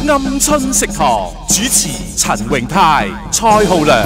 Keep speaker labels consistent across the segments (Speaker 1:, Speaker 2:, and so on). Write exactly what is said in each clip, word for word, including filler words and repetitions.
Speaker 1: 鵪鶉食堂主持陳榮泰、蔡浩良。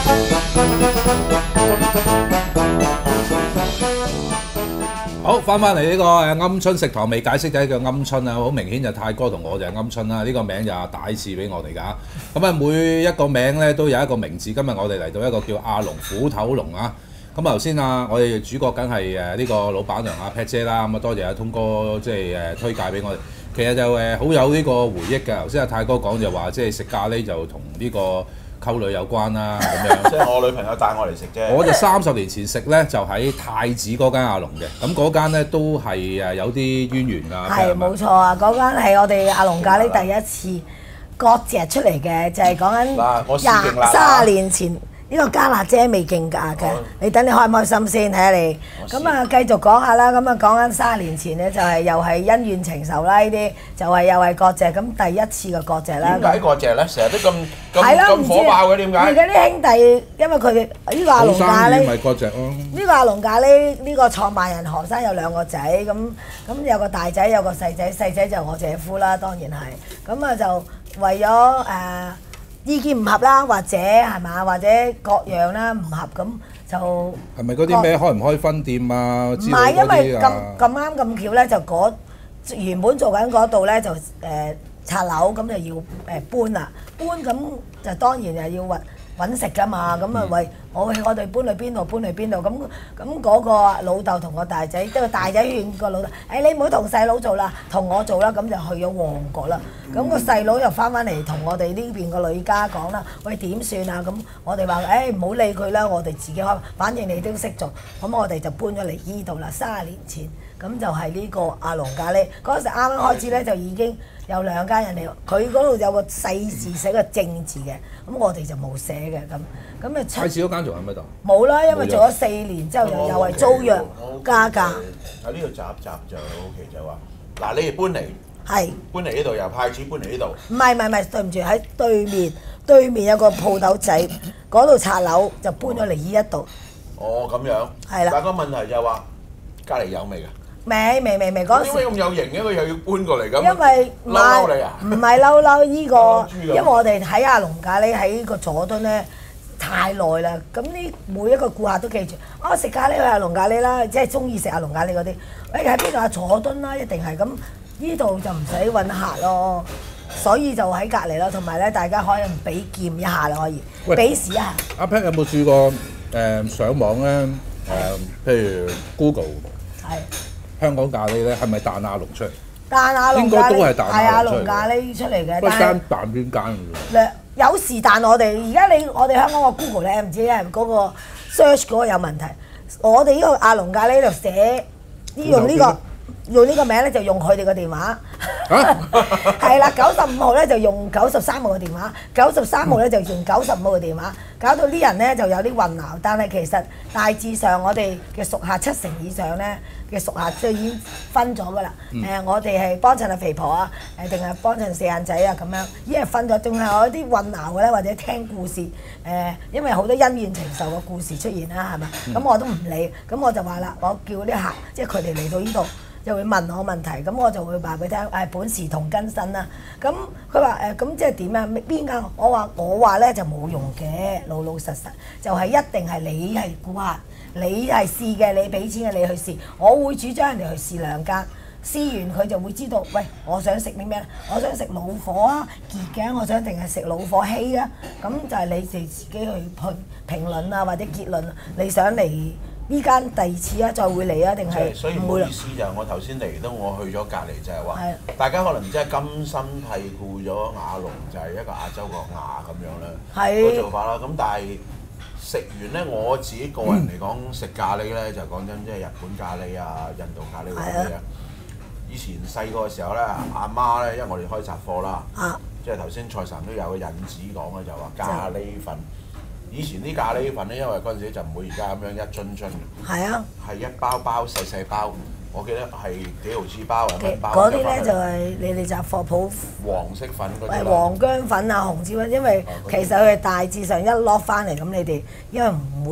Speaker 2: 好，翻翻嚟呢個誒鵪鶉食堂未解釋就叫鵪鶉啊，好明顯就泰哥同我就係鵪鶉啦。呢個名就大賜俾我哋㗎。咁啊，每一個名咧都有一個名字。今日我哋嚟到一個叫阿龍虎頭龍啊。咁頭先啊，我哋主角梗係誒呢個老闆娘阿 Pat 姐啦。咁啊，多謝阿通哥即係誒推介俾我哋。其實就誒好有呢個回憶㗎。頭先阿泰哥講就話，即係食咖喱就同呢個溝女有關啦，咁樣。
Speaker 3: 即係我女朋友帶我嚟食啫。
Speaker 2: 我就三十年前食咧，就喺太子嗰間阿龍嘅。咁嗰間咧都係誒有啲淵源㗎。
Speaker 4: 係冇錯啊！嗰間係我哋阿龍咖喱第一次割隻出嚟嘅，就係講緊廿三十年前。呢個加辣姐未競價嘅，你等你開唔開心先睇下你。咁啊，繼續講下啦。咁啊，講緊三十年前咧，就係又係恩怨情仇啦。呢啲就係又係割隻，咁第一次嘅割隻啦。
Speaker 3: 點解割隻咧？成日都咁咁咁火爆嘅點解？
Speaker 4: 而家啲兄弟，因為佢哋呢個阿龍咖喱，
Speaker 2: 咪割隻咯。
Speaker 4: 呢個阿龍咖喱呢個創辦人何生有兩個仔，咁咁有個大仔有個細仔，細仔就我姐夫啦，當然係。咁啊就為咗誒。意見唔合啦，或者係嘛，或者各樣啦唔合咁就
Speaker 2: 係咪嗰啲咩開唔開分店啊？唔
Speaker 4: 係，因為咁咁啱咁巧咧，就嗰原本做緊嗰度咧就誒拆樓，咁就要誒搬啦，搬咁就當然又要揾揾食㗎嘛，咁啊喂，我我哋搬去邊度搬去邊度，咁咁嗰個老豆同個大仔，即係個大仔勸個老豆，誒你唔好同細佬做啦，同我做啦，咁就去咗旺角啦。咁個細佬又翻返嚟同我哋呢邊個女家講啦，喂點算啊？咁我哋話誒唔好理佢啦，我哋自己開，反正你都識做，咁我哋就搬咗嚟依度啦。三十年前，咁就係呢個阿龍咖喱嗰時啱啱開始咧，就已經有兩家人嚟，佢嗰度有個細字寫個正字嘅，咁我哋就冇寫嘅咁。咁啊，
Speaker 2: 太子嗰間仲喺咪度？
Speaker 4: 冇啦，因為做咗四年之後又又係租約加價。
Speaker 3: 喺呢度集集就好奇就話，嗱你哋搬嚟，
Speaker 4: 係
Speaker 3: 搬嚟呢度由太子搬嚟呢度。
Speaker 4: 唔係唔係唔係，對唔住喺對面，對面有個鋪頭仔，嗰度拆樓就搬咗嚟呢一度。
Speaker 3: 哦，咁樣。係啦。但係個問題就係話，隔離有未㗎？
Speaker 4: 未未未未嗰時。
Speaker 3: 點解咁有型嘅？佢又要搬過嚟咁？
Speaker 4: 因為
Speaker 3: 嬲嬲你啊？
Speaker 4: 唔係嬲嬲依個，因為我哋喺阿龍咖喱喺個佐敦咧。太耐啦，咁呢每一個顧客都記住，我食咖喱去阿龍咖喱啦，即係中意食阿龍咖喱嗰啲，誒喺邊度啊？佐敦啦，一定係咁，呢度就唔使揾客咯，所以就喺隔離咯，同埋咧大家可以比劍一下啦，可以比試一下。
Speaker 2: 阿 Pat 有冇試過誒、呃、上網咧誒、呃，譬如 Google 係香港咖喱咧，係咪彈阿龍出嚟？
Speaker 4: 彈阿龍咖喱
Speaker 2: 應該都係彈
Speaker 4: 阿龍咖喱出嚟嘅，
Speaker 2: 不間彈邊間嘅
Speaker 4: 有時彈我哋，而家你我哋香港個 Google 咧，唔知係嗰個 search 嗰個有問題。我哋呢個阿龍咖喱度寫，用呢個用呢個名咧就用佢哋個電話。係啦，九十五號咧就用九十三號嘅電話，九十三號咧就用九十五號嘅電話，搞到啲人咧就有啲混淆。但係其實大致上我哋嘅熟客七成以上咧嘅熟客就已經分咗㗎啦。誒，我哋係幫襯阿肥婆啊，誒定係幫襯四眼仔啊咁樣，已經係分咗。仲係有啲混淆嘅咧，或者聽故事誒，因為好多恩怨情仇嘅故事出現啦，係咪？咁我都唔理，咁我就話啦，我叫啲客，即係佢哋嚟到呢度。就會問我問題，咁我就會話俾佢聽，誒本是同根生啦。咁佢話誒，咁即係點啊？邊間？我話我話咧就冇用嘅，老老實實就係一定係你係顧客，你係試嘅，你俾錢嘅你去試。我會主張人哋去試兩間，試完佢就會知道，喂，我想食啲咩？我想食老火啊，結嘅，我想定係食老火稀啊。咁就係你哋自己去評評論啊，或者結論。你想嚟？呢間第二次啊，再會嚟啊，定係
Speaker 3: 所以唔好意思就係我頭先嚟到，我去咗隔離就係話，大家可能真係甘心替顧咗亞龍，就係一個亞洲國亞咁樣啦，個做法啦。咁但係食完咧，我自己個人嚟講食咖喱咧，就講真即係日本咖喱啊、印度咖喱嗰啲啊。以前細個嘅時候咧，阿媽咧，因為我哋開雜貨啦，即係頭先蔡神都有個引子講嘅，就話咖喱粉。以前啲咖喱粉咧，因為嗰陣時就唔會而家咁樣一樽樽嘅，係啊，係一包包細細包，我記得係幾毫子包啊，蚊包。
Speaker 4: 嗰啲咧就係你哋雜貨鋪
Speaker 3: 黃色粉嗰啲。
Speaker 4: 係黃薑粉啊、紅椒粉，因為其實佢係大致上一攞翻嚟咁，你哋因為唔會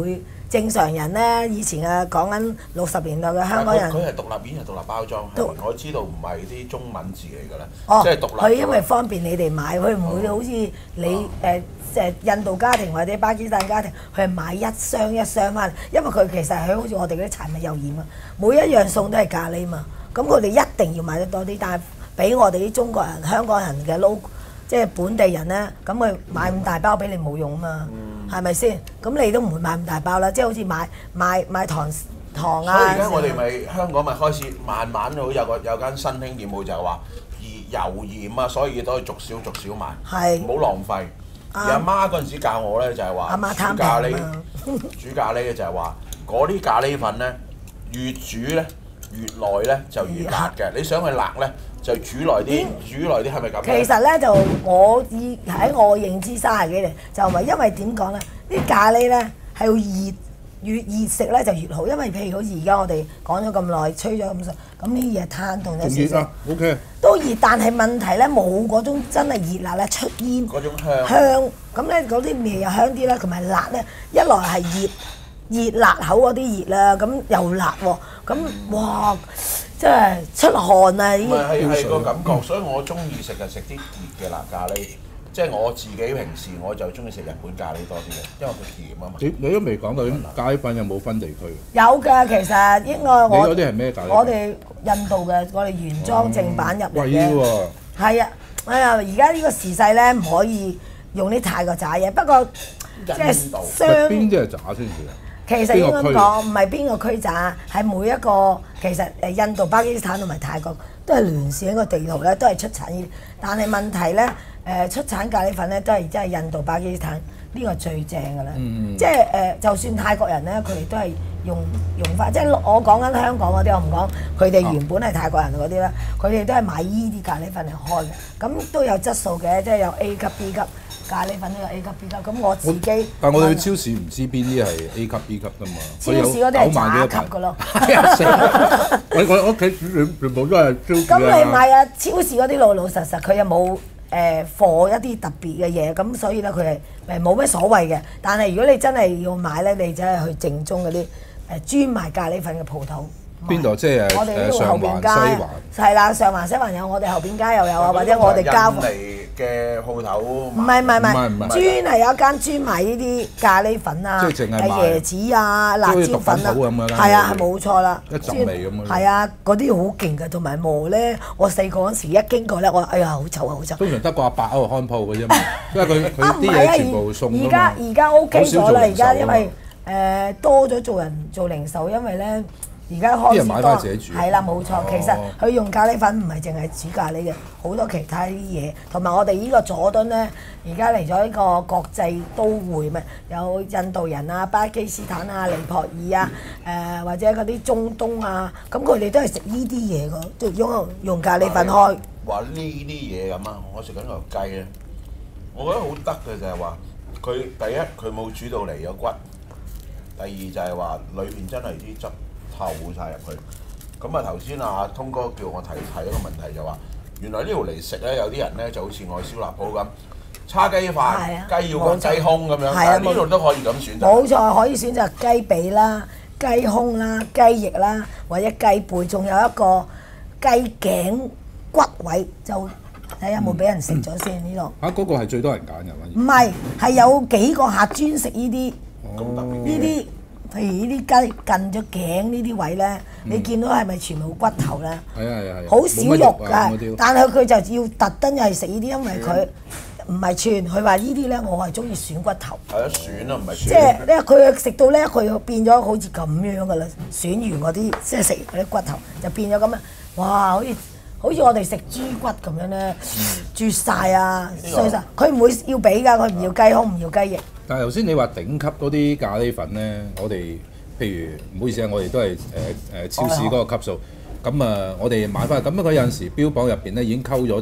Speaker 4: 正常人咧，以前啊講緊六十年代嘅香港人，
Speaker 3: 佢係獨立已經係獨立包裝，我知道唔係啲中文字嚟㗎啦，
Speaker 4: 哦、
Speaker 3: 即係獨立。
Speaker 4: 佢因為方便你哋買，佢唔會好似你誒誒、哦、印度家庭或者巴基斯坦家庭，佢係買一箱一箱翻嚟，因為佢其實係好似我哋嗰啲柴米油鹽啊，每一樣餸都係咖喱嘛，咁佢哋一定要買得多啲，但係俾我哋啲中國人、香港人嘅 logo。即係本地人咧，咁佢買咁大包俾你冇用啊嘛，係咪先？咁你都唔會買咁大包啦，即係好似買買買糖糖啊。
Speaker 3: 所以而家我哋咪香港咪開始慢慢好有個有間新興業務就係話油鹽啊，所以都可以逐少逐少買，唔好浪費。而阿媽嗰陣時教我咧就係話煮咖喱，煮咖喱嘅就係話嗰啲咖喱粉咧越煮咧越耐咧就越辣嘅，你想去辣咧？就煮耐啲，煮耐啲係咪咁？
Speaker 4: 其實咧就我以喺我認知三十幾年，就唔係因為點講咧？啲咖喱咧係要熱，越熱食咧就越好，因為譬如好似而家我哋講咗咁耐，吹咗咁上，咁呢啲嘢攤凍咗少少。
Speaker 2: O K。都熱，
Speaker 4: 但係問題咧冇嗰種真係熱辣咧出煙。
Speaker 3: 嗰種香。香，
Speaker 4: 咁咧嗰啲味又香啲啦，同埋辣咧，一來係熱熱辣口嗰啲熱啦，咁又辣喎，咁哇！即係出汗啊！呢
Speaker 3: 啲係係個感覺，所以我中意食就食啲熱嘅辣咖喱。即係我自己平時我就中意食日本咖喱多啲嘅，因為佢甜啊嘛。你
Speaker 2: 你都未講到啲咖喱粉有冇分地區？
Speaker 4: 有㗎，其實應該我
Speaker 2: 你嗰啲係咩咖喱？
Speaker 4: 我哋印度嘅，我哋原裝正版入嚟嘅。
Speaker 2: 貴喎。
Speaker 4: 係啊，哎呀！而家呢個時勢咧，唔可以用啲太過渣嘢。不過即係相
Speaker 2: 邊啲係渣先至啊？
Speaker 4: 其實應該講唔係邊個區渣，係每一個其實誒印度、巴基斯坦同埋泰國都係聯線一個地圖咧，都係出產呢啲。但係問題咧，誒出產咖喱粉咧都係真係印度、巴基斯坦呢個最正㗎啦。嗯、即係誒，就算泰國人咧，佢哋都係用用翻。即係我講緊香港嗰啲，我唔講佢哋原本係泰國人嗰啲啦，佢哋都係買依啲咖喱粉嚟開嘅。咁都有質素嘅，即係有 A 級、B 級。咖喱粉都有 A 級 B 級，咁我自己。
Speaker 2: 但係我哋去超市唔知邊啲係 A 級 B 級㗎嘛。
Speaker 4: 超市嗰啲係渣級㗎咯。
Speaker 2: 我我屋企全全部都係超市。
Speaker 4: 咁你買啊超市嗰啲老老實實，佢又冇誒貨一啲特別嘅嘢，咁所以咧佢係誒冇咩所謂嘅。但係如果你真係要買咧，你真係去正宗嗰啲誒專賣咖喱粉嘅鋪頭。
Speaker 2: 邊度即係
Speaker 4: 我哋呢度後邊街，
Speaker 2: 西環
Speaker 4: 係啦，上環西環有，我哋後邊街又有啊，或者我哋交
Speaker 3: 嚟嘅鋪頭。
Speaker 4: 唔係唔係唔係，專係有一間專賣呢啲咖喱粉啊，誒椰子啊、辣椒粉啊，係啊，係冇錯啦。
Speaker 2: 一陣味咁樣。
Speaker 4: 係啊，嗰啲好勁嘅，同埋磨咧，我細個嗰時一經過咧，我哎呀好臭啊好臭。
Speaker 2: 通常得個阿伯喺度看鋪嘅啫嘛，因為佢佢啲嘢全部送㗎嘛。
Speaker 4: 而家而家 OK 咗啦，而家因為誒多咗做人做零售，因為咧。而家開始多，係啦冇錯。其實佢用咖喱粉唔係淨係煮咖喱嘅，好多其他啲嘢。同埋我哋呢個佐敦咧，而家嚟咗呢個國際都會咪有印度人啊、巴基斯坦啊、尼泊爾啊，誒、呃、或者嗰啲中東啊，咁佢哋都係食呢啲嘢㗎，都用用咖喱粉開。
Speaker 3: 話呢啲嘢咁啊，我食緊個雞咧，我覺得好得嘅就係話佢第一佢冇煮到嚟有骨，第二就係話裏邊真係啲汁。透曬入去，咁啊頭先阿通哥叫我提提一個問題就話，原來呢度嚟食咧有啲人咧就好似愛燒臘鋪咁，叉雞飯、雞要個雞胸咁樣，但係呢度都可以咁選擇。冇
Speaker 4: 錯，可以選擇雞髀啦、雞胸啦、雞翼啦，或者雞背，仲有一個雞頸骨位，就睇有冇俾人食咗先呢度。
Speaker 2: 嚇，嗰個係最多人揀嘅，
Speaker 4: 唔係，係有幾個客專食呢啲，呢啲。譬如呢啲雞近咗頸呢啲位咧，嗯、你見到係咪全部骨頭咧？
Speaker 2: 係啊係啊係。
Speaker 4: 好少肉㗎，但係佢就要特登係食呢啲，因為佢唔係串。佢話呢啲咧，我係中意選骨頭。
Speaker 3: 係啊，選啊唔係選。
Speaker 4: 即係咧，佢食到咧，佢變咗好似咁樣㗎啦。選完嗰啲，即係食嗰啲骨頭，就變咗咁啊！哇，好似好似我哋食豬骨咁樣咧，絕晒啊，碎晒。佢唔會要俾㗎，佢唔要雞胸，唔要雞翼。
Speaker 2: 但係頭先你話頂級嗰啲咖喱粉咧，我哋譬如唔好意思啊，我哋都係誒誒超市嗰個級數，咁啊我哋買翻，咁佢有陣時標榜入邊咧已經溝咗啲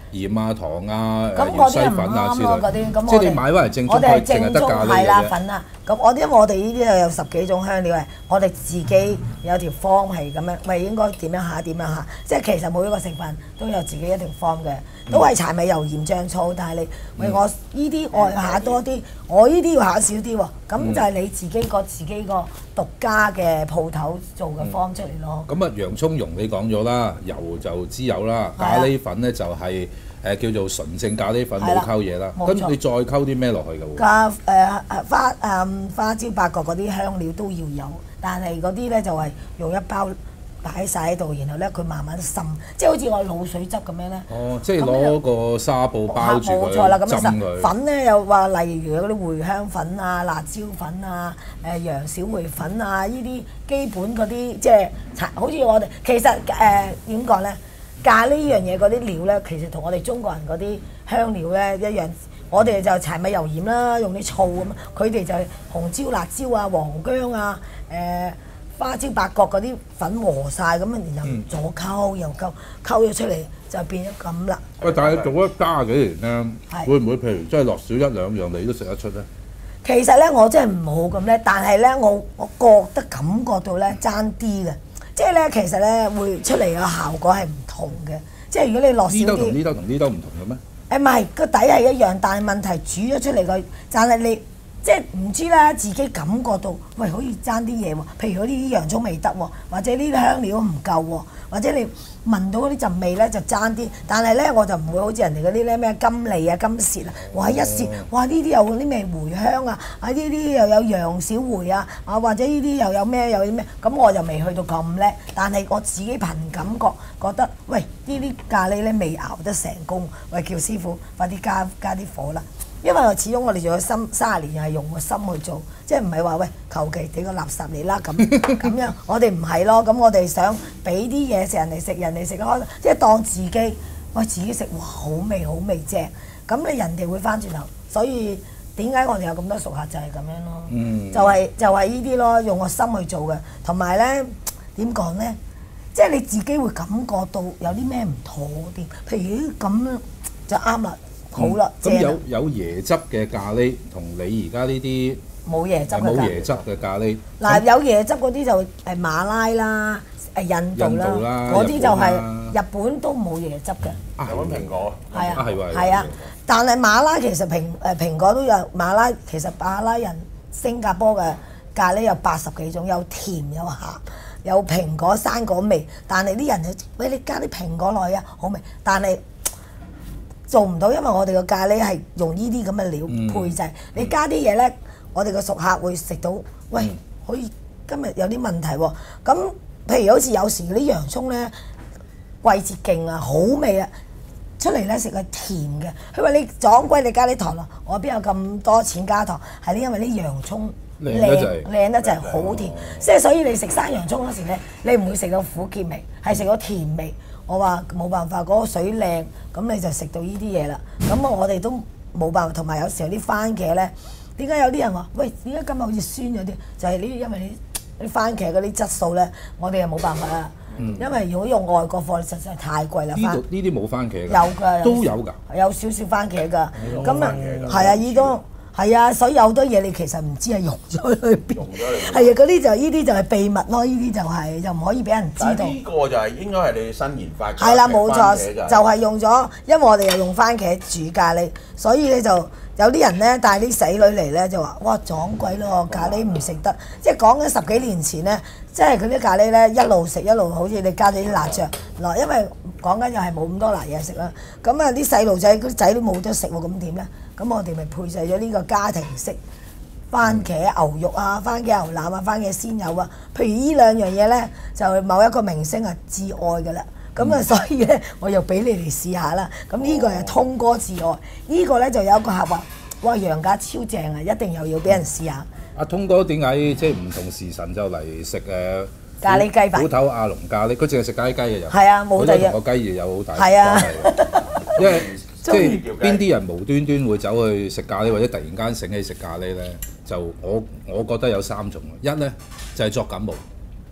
Speaker 2: 鹽啊、糖啊、
Speaker 4: 咁
Speaker 2: 芫茜粉啊之類。
Speaker 4: 嗰啲咁
Speaker 2: 即係你買翻嚟正宗，
Speaker 4: 我哋係
Speaker 2: 淨係
Speaker 4: 正宗
Speaker 2: 得咖喱
Speaker 4: 係啦
Speaker 2: 嘅啫。
Speaker 4: 粉啊。咁我因為我哋呢啲又有十幾種香料係，我哋自己有條方係咁樣，喂應該點樣下點樣下，即係其實每一個成分都有自己一條方嘅，都係柴米油鹽醬醋，但係你喂我呢啲我下多啲，我呢啲要下少啲喎，咁就係你自己個自己個獨家嘅鋪頭做嘅方出嚟咯。
Speaker 2: 咁啊，洋葱蓉你講咗啦，油就知有啦，咖喱粉咧就係誒叫做純正咖喱粉，冇溝嘢啦。咁你再溝啲咩落去㗎喎？
Speaker 4: 加誒花誒花椒八角嗰啲香料都要有，但係嗰啲咧就係用一包擺晒喺度，然後咧佢慢慢滲，即係好似我滷水汁咁樣咧。
Speaker 2: 哦，即係攞個紗布包住佢，
Speaker 4: 冇錯啦，咁
Speaker 2: 浸佢。
Speaker 4: 粉咧又話，例如嗰啲茴香粉啊、辣椒粉啊、誒洋小梅粉啊，呢啲基本嗰啲即係好似我哋其實誒點講咧？咖喱呢樣嘢嗰啲料咧，其實同我哋中國人嗰啲香料咧一樣。我哋就柴米油鹽啦，用啲醋咁，佢哋就係紅椒、辣椒啊、黃薑啊、誒、呃、花椒、八角嗰啲粉和晒咁啊，然後左溝右溝，溝咗出嚟就變咗咁啦。
Speaker 2: 喂，但係做咗加幾年咧，會唔會譬如真係落少一兩樣你都食得出咧？
Speaker 4: 其實咧，我真係唔好咁咧，但係咧，我我覺得感覺到咧爭啲嘅，即係咧，其實咧會出嚟嘅效果係唔同嘅。即係如果你落少啲，
Speaker 2: 呢兜同呢兜同呢兜唔同嘅咩？
Speaker 4: 誒唔係個底係一樣，但係問題煮咗出嚟個，但係你即係唔知啦，自己感覺到，喂，好似爭啲嘢喎。譬如嗰啲洋葱未得喎，或者呢啲香料唔夠喎，或者你聞到嗰啲陣味咧就爭啲。但係咧我就唔會好似人哋嗰啲咧咩金脷啊、金舌啊，哇一試，哇呢啲有啲咩茴香啊，啊呢啲又有洋小茴啊，啊或者呢啲又有咩有啲咩，咁我就未去到咁叻。但係我自己憑感覺覺得，喂呢啲咖喱咧未熬得成功，喂叫師傅快啲加加啲火啦。因為始終我哋做咗心三十年，係用個心去做，即係唔係話喂求其俾個垃圾你啦咁咁樣，我哋唔係咯。咁我哋想俾啲嘢食人哋食，人哋食開，即係當自己喂自己食，哇好味好味正，咁你人哋會翻轉頭。所以點解我哋有咁多熟客就係咁樣咯，嗯、就係、是、就係呢啲咯，用個心去做嘅。同埋咧點講咧，即係你自己會感覺到有啲咩唔妥啲，譬如咁樣就啱啦。好啦，
Speaker 2: 咁有有椰汁嘅咖喱同你而家呢啲
Speaker 4: 冇椰汁嘅
Speaker 2: 冇椰汁嘅咖喱。
Speaker 4: 嗱有椰汁嗰啲就誒馬拉啦、誒印度啦，嗰啲就係日本都冇椰汁嘅。
Speaker 3: 日本蘋果
Speaker 4: 係啊
Speaker 2: 係喎
Speaker 4: 係啊，但係馬拉其實蘋誒蘋果都有馬拉，其實馬拉人新加坡嘅咖喱有八十幾種，有甜有鹹，有蘋果生果味，但係啲人就喂你加啲蘋果落去啊，好味，但係做唔到，因為我哋個咖喱係用呢啲咁嘅料配製。嗯、你加啲嘢咧，我哋個熟客會食到，喂，嗯、可以今日有啲問題喎。咁譬如好似有時嗰啲洋葱咧，季節勁啊，好味啊，出嚟咧食係甜嘅。佢話你撞鬼你加啲糖落，我邊有咁多錢加糖？係咧，因為啲洋葱靚靚得就係好甜，即係所以你食生洋葱嗰時咧，你唔會食到苦澀味，係食到甜味。我話冇辦法，嗰、嗰個水靚，咁你就食到呢啲嘢啦。咁啊，我哋都冇辦法。同埋有時候啲番茄咧，點解有啲人話，喂，點解今日好似酸咗啲？就係、係、呢，因為你啲番茄嗰啲質素咧，我哋又冇辦法啦。嗯、因為如果用外國貨，實在太貴啦。
Speaker 2: 呢度呢啲冇番茄㗎？
Speaker 4: 有㗎，
Speaker 2: 都有㗎，
Speaker 4: 有少少番茄㗎。咁啊，係啊，依個。係啊，所以有好多嘢你其實唔知係溶咗去邊。係啊，嗰啲就呢啲就係秘密咯，呢啲就係、是、就唔可以俾人知道。
Speaker 3: 呢個就係應該係你新研發嘅。
Speaker 4: 係啦，冇錯，就係用咗，因為我哋又用番茄煮咖喱，所以咧就有啲人咧帶啲仔女嚟咧就話：哇，撞鬼咯，咖喱唔食得。即係講緊十幾年前咧，即係佢啲咖喱咧一路食一路好似你加咗啲辣醬落，因為講緊又係冇咁多辣嘢食啦。咁啊啲細路仔嗰啲仔都冇得食喎，咁點咧？咁我哋咪配製咗呢個家庭式番茄牛肉啊、番茄牛腩啊、番茄鮮魷啊。譬如呢兩樣嘢咧，就某一個明星啊至愛㗎啦。咁啊、嗯，所以咧我又俾你哋試下啦。咁呢個係通哥至愛，呢、這個咧就有一個客話：哇，羊架超正啊，一定又要俾人試下。阿
Speaker 2: 通哥點解即係唔同時辰就嚟食誒
Speaker 4: 咖喱雞飯？
Speaker 2: 虎頭阿龍咖喱，佢淨係食咖喱雞嘅人。
Speaker 4: 係啊，冇第二。
Speaker 2: 同個雞翼有好大
Speaker 4: 關係。啊，
Speaker 2: 因為即係邊啲人無端端會走去食咖喱，或者突然間醒起食咖喱咧？就我我覺得有三種。一咧就係、是、作感冒，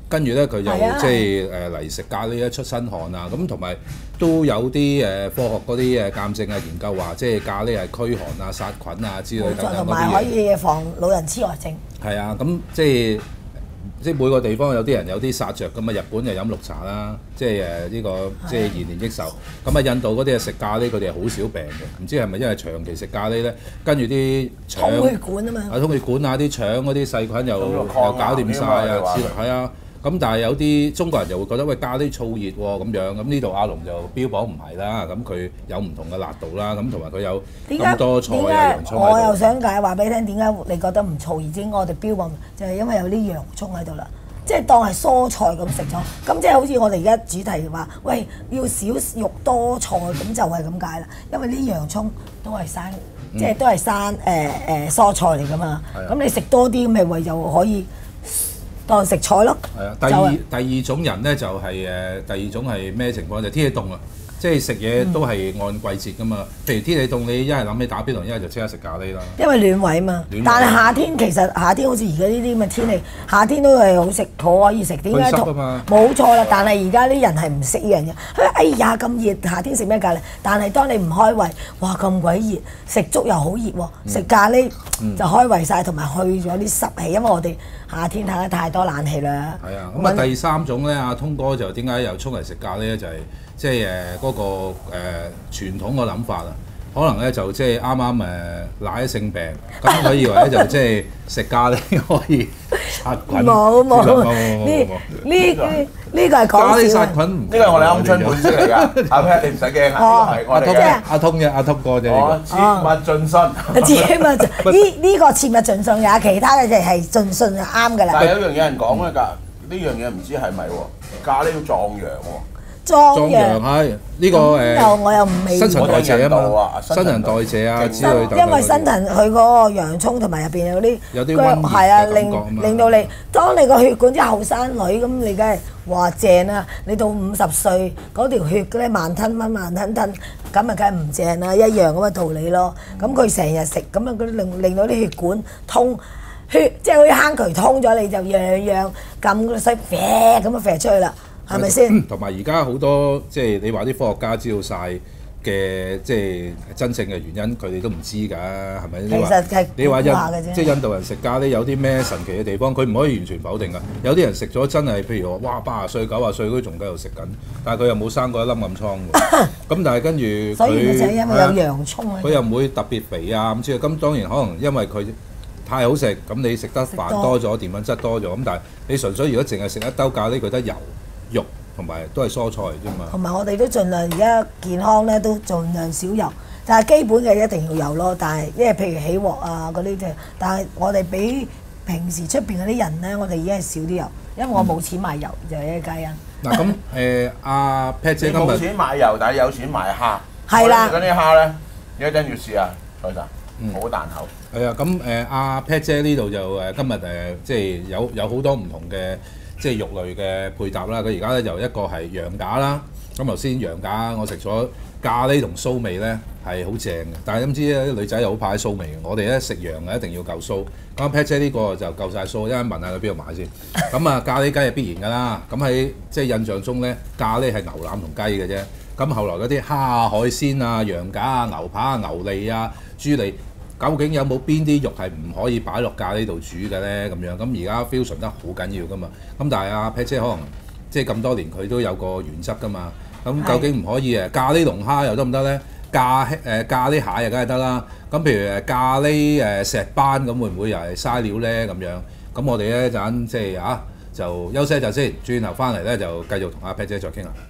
Speaker 2: 跟住咧佢就即係誒嚟食咖喱咧出身汗啊，咁同埋都有啲誒科學嗰啲誒鑑證啊研究話，即係咖喱係驅寒啊、殺菌啊之類等等嗰啲嘢。
Speaker 4: 同埋可以防老人痴呆症。
Speaker 2: 係啊，咁即係即係每個地方有啲人有啲殺着咁啊，日本就飲綠茶啦，即係誒呢個即係延年益壽。咁啊，印度嗰啲係食咖喱，佢哋係好少病嘅，唔知係咪因為長期食咖喱咧，跟住啲腸
Speaker 4: 通血管啊嘛，
Speaker 2: 啊通血管啊啲腸嗰啲細菌又又搞掂晒啊，係啊。咁但係有啲中國人就會覺得喂咖喱燥熱喎咁樣，咁呢度阿龍就標榜唔係啦，咁佢有唔同嘅辣度啦，咁同埋佢有咁多菜啊洋葱喺度。
Speaker 4: 我又想解話俾你聽，點解你覺得唔燥熱啫？我哋標榜就係因為有啲洋葱喺度啦，即係當係蔬菜咁食咗，咁即係好似我哋而家主題話，喂要少肉多菜，咁就係咁解啦。因為啲洋葱都係生，即係都係生誒誒蔬菜嚟㗎嘛。咁你食多啲，咪為就可以。當食菜咯。係
Speaker 2: 啊，第二第二種人咧就係、是、誒，第二種係咩情況？就天氣凍啊，即係食嘢都係按季節噶嘛。譬如天氣凍，你一係諗起打邊爐，一係就即刻食咖喱啦。
Speaker 4: 因為暖位嘛。暖位但係夏天其實夏天好似而家呢啲咁嘅天氣，夏天都係好食，好可以食。點解？冇錯啦，但係而家啲人係唔識呢樣嘢。佢哎呀咁熱，夏天食咩咖喱？但係當你唔開胃，哇咁鬼熱，食粥又好熱喎，食咖喱就開胃晒，同埋去咗啲濕氣，因為我哋。夏天睇得太多冷氣啦。
Speaker 2: 係啊，咁啊第三種咧，阿通哥就點解又衝嚟食咖喱咧？就係即係誒嗰個誒傳統嘅諗法啊。可能咧就即係啱啱誒奶咗性病，咁佢以為咧就即係食咖喱可以殺菌。
Speaker 4: 冇冇呢呢呢個係講笑。
Speaker 2: 咖喱殺菌唔，
Speaker 3: 呢個係我哋鵪鶉本色嚟㗎。阿 Pat 你唔使驚啊，係我哋嘅
Speaker 2: 阿通嘅阿通哥啫。
Speaker 3: 哦，切勿盡信。
Speaker 4: 切勿盡呢呢個切勿盡信嘅，其他嘅就係盡信就啱㗎啦。
Speaker 3: 但係有樣嘢人講咧㗎，呢樣嘢唔知係咪喎？咖喱要壯陽喎。
Speaker 4: 壯
Speaker 2: 陽係呢個誒，
Speaker 4: 我又唔未
Speaker 2: 新陳代謝啊嘛，新陳代謝啊之類等。
Speaker 4: 因為新陳佢嗰個洋葱同埋入邊有啲
Speaker 2: 有啲溫熱
Speaker 4: 係啊，令令到你當你個血管啲後生女咁，你梗係話正啦。你到五十歲嗰條血咧慢吞吞慢吞吞，咁咪梗係唔正啦，一樣咁嘅道理咯。咁佢成日食咁啊，佢令令到啲血管通血，即係好似坑渠通咗，你就樣樣撳個水啡咁啊啡出去啦。係咪先？
Speaker 2: 同埋而家好多即係你話啲科學家知道晒嘅，即係真正嘅原因，佢哋都唔知㗎，係咪？
Speaker 4: 其實係
Speaker 2: 你話印即係印度人食咖喱有啲咩神奇嘅地方？佢唔可以完全否定㗎。有啲人食咗真係，譬如話哇八十歲九十歲都仲繼續食緊，但係佢又冇生過一粒暗瘡喎。咁但係跟住佢，
Speaker 4: 所以就係因為有洋葱
Speaker 2: 佢又唔會特別肥啊咁之類。咁當然可能因為佢太好食，咁你食得飯多咗，澱粉質多咗。咁但係你純粹如果淨係食一兜咖喱，佢得油。肉同埋都係蔬菜啫嘛，
Speaker 4: 同埋我哋都盡量而家健康咧，都盡量少油，但係基本嘅一定要有咯。但係因為譬如起鑊啊嗰啲嘅，但係我哋比平時出邊嗰啲人咧，我哋已經係少啲油，因為我冇錢買油，就係一個原因。
Speaker 2: 嗱咁誒，阿 Pat 姐今日
Speaker 3: 冇錢買油，但係有錢買蝦。
Speaker 4: 係啦，
Speaker 3: 嗰啲蝦咧，有一陣要試下，蔡生，好彈口。
Speaker 2: 係啊，咁誒阿 Pat 姐呢度就誒今日誒即係有有好多唔同嘅。即係肉類嘅配搭啦，佢而家咧就一個係羊架啦。咁頭先羊架我食咗咖喱同酥味咧係好正嘅，但係點知咧啲女仔又好怕啲酥味嘅。我哋咧食羊嘅一定要夠酥。咁 Pat 姐呢個就夠晒酥，因為問下佢邊度買先。咁啊咖喱雞係必然㗎啦。咁喺即係印象中咧，咖喱係牛腩同雞嘅啫。咁後來嗰啲蝦啊、海鮮啊、羊架啊、牛扒啊、牛脷啊、豬脷。究竟有冇邊啲肉係唔可以擺落咖喱度煮嘅咧？咁樣咁而家 fusion 得好緊要噶嘛？咁但係阿 Pat 姐可能即係咁多年佢都有個原則噶嘛？咁究竟唔可以誒咖喱龍蝦又得唔得咧？咖誒咖喱蟹又梗係得啦。咁譬如誒咖喱誒石斑咁會唔會又係嘥料咧？咁樣咁我哋咧陣即係啊就休息一陣先，轉頭翻嚟咧就繼續同阿 Pat 姐再傾啦。